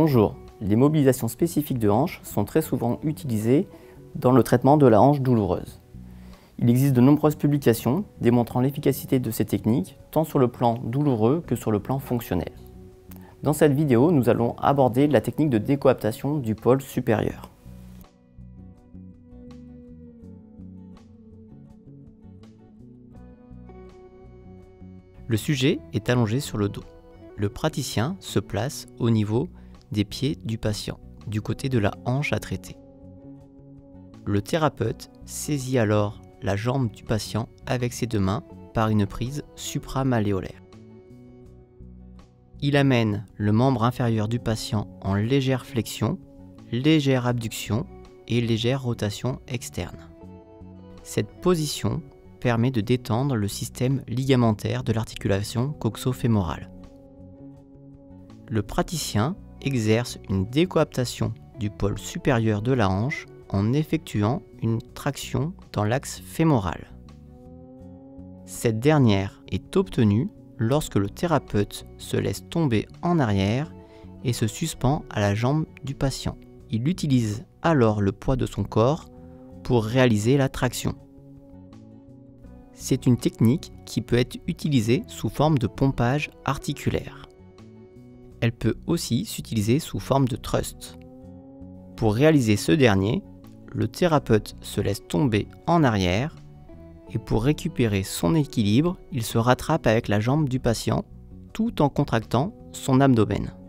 Bonjour, les mobilisations spécifiques de hanche sont très souvent utilisées dans le traitement de la hanche douloureuse. Il existe de nombreuses publications démontrant l'efficacité de ces techniques, tant sur le plan douloureux que sur le plan fonctionnel. Dans cette vidéo, nous allons aborder la technique de décoaptation du pôle supérieur. Le sujet est allongé sur le dos. Le praticien se place au niveau des pieds du patient, du côté de la hanche à traiter. Le thérapeute saisit alors la jambe du patient avec ses deux mains par une prise supramalléolaire. Il amène le membre inférieur du patient en légère flexion, légère abduction et légère rotation externe. Cette position permet de détendre le système ligamentaire de l'articulation coxo-fémorale. Le praticien exerce une décoaptation du pôle supérieur de la hanche en effectuant une traction dans l'axe fémoral. Cette dernière est obtenue lorsque le thérapeute se laisse tomber en arrière et se suspend à la jambe du patient. Il utilise alors le poids de son corps pour réaliser la traction. C'est une technique qui peut être utilisée sous forme de pompage articulaire. Elle peut aussi s'utiliser sous forme de thrust. Pour réaliser ce dernier, le thérapeute se laisse tomber en arrière et pour récupérer son équilibre, il se rattrape avec la jambe du patient tout en contractant son abdomen.